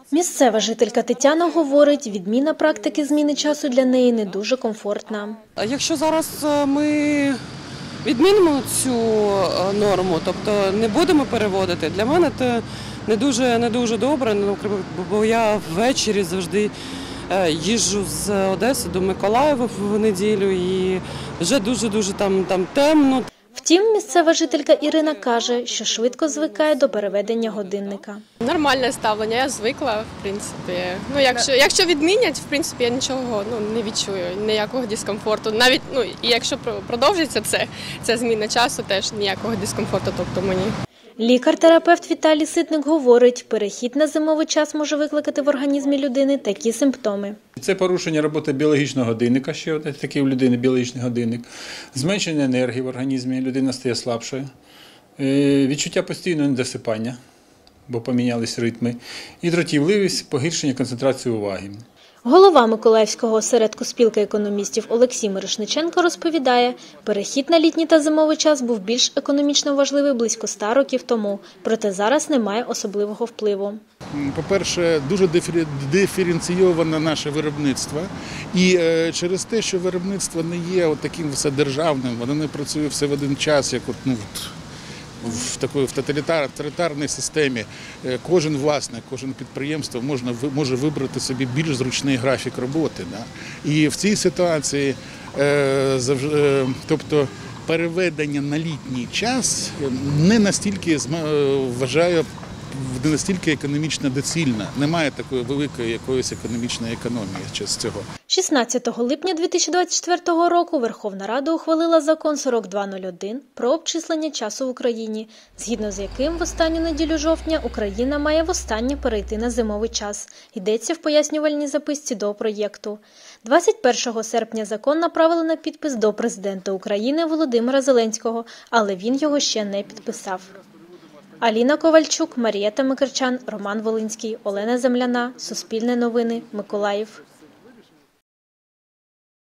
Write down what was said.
Місцева жителька Тетяна говорить, відміна практики зміни часу для неї не дуже комфортна. Якщо зараз ми відмінимо цю норму, тобто не будемо переводити, для мене це не дуже добре, бо я ввечері завжди їжджу з Одеси до Миколаєва в неділю і вже дуже там темно. Втім, місцева жителька Ірина каже, що швидко звикає до переведення годинника. Нормальне ставлення, я звикла, в принципі. Якщо відмінять, в принципі, я нічого не відчую, ніякого дискомфорту. Навіть, і якщо продовжиться ця зміна часу, теж ніякого дискомфорту, тобто мені. Лікар-терапевт Віталій Ситник говорить, перехід на зимовий час може викликати в організмі людини такі симптоми. Це порушення роботи біологічного годинника, ще такий у людини біологічний годинник, зменшення енергії в організмі, людина стає слабшою, відчуття постійного недосипання, бо помінялись ритми, і дратівливість, погіршення концентрації уваги. Голова Миколаївського осередку спілки економістів Олексій Мирошниченко розповідає, перехід на літній та зимовий час був більш економічно важливий близько 100 років тому, проте зараз немає особливого впливу. По-перше, дуже диференційоване наше виробництво, і через те, що виробництво не є таким вседержавним, воно не працює все в один час, як в тоталітарній системі. Кожен власник, кожен підприємство може вибрати собі більш зручний графік роботи. І в цій ситуації, тобто переведення на літній час не настільки, вважаю, не настільки економічно доцільна. Немає такої великої якоїсь економічної економії через цього. 16 липня 2024 року Верховна Рада ухвалила закон 4201 про обчислення часу в Україні, згідно з яким в останню неділю жовтня Україна має востаннє перейти на зимовий час. Йдеться в пояснювальній записці до проєкту. 21 серпня закон направили на підпис до президента України Володимира Зеленського, але він його ще не підписав. Аліна Ковальчук, Марія Тамикарчан, Роман Волинський, Олена Земляна, Суспільне новини, Миколаїв.